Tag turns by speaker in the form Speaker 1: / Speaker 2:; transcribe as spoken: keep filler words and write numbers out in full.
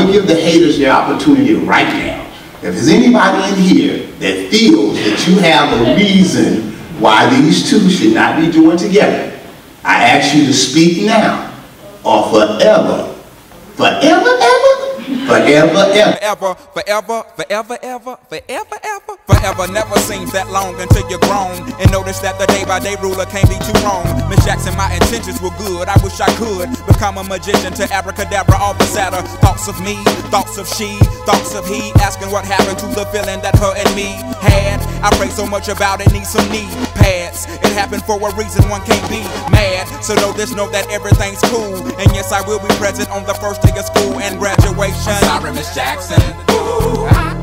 Speaker 1: want to give the haters the opportunity right now. If there's anybody in here that feels that you have a reason why these two should not be joined together, I ask you to speak now or forever, forever, ever, forever, ever.
Speaker 2: Forever, forever, forever, ever, forever, ever. Forever never seems that long until you're grown and notice that the day-by-day ruler can't be too wrong. Miss Jackson, my intentions were good. I wish I could become a magician to abracadabra all the sadder. Thoughts of me, thoughts of she, thoughts of he, asking what happened to the feeling that her and me had. I pray so much about it, need some knee pads. It happened for a reason, one can't be mad. So know this, know that everything's cool. And yes, I will be present on the first day of school and graduation.
Speaker 3: I'm sorry, Miss Jackson. Ooh, I